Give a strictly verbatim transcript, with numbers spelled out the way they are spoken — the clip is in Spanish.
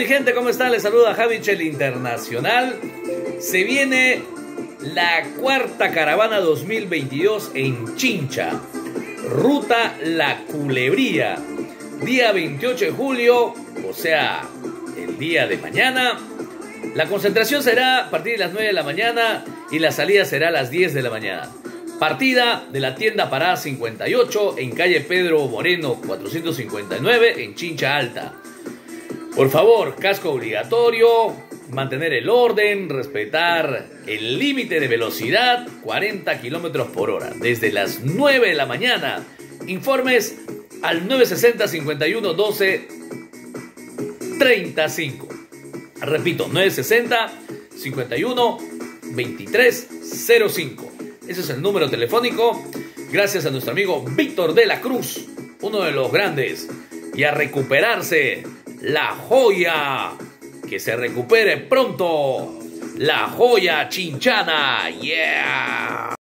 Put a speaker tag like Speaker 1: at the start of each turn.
Speaker 1: gente? ¿Cómo están? Les saluda Javichel Internacional. Se viene la cuarta caravana dos mil veintidós en Chincha. Ruta La Culebría. Día veintiocho de julio, o sea, el día de mañana. La concentración será a partir de las nueve de la mañana y la salida será a las diez de la mañana. Partida de la tienda Parada cincuenta y ocho en calle Pedro Moreno cuatrocientos cincuenta y nueve en Chincha Alta. Por favor, casco obligatorio, mantener el orden, respetar el límite de velocidad, cuarenta kilómetros por hora, desde las nueve de la mañana. Informes al nueve sesenta, cincuenta y uno, doce, treinta y cinco. Repito, nueve sesenta, cincuenta y uno, veintitrés, cero cinco. Ese es el número telefónico. Gracias a nuestro amigo Víctor de la Cruz, uno de los grandes. Y a recuperarse la joya. Que se recupere pronto la joya chinchana. Yeah.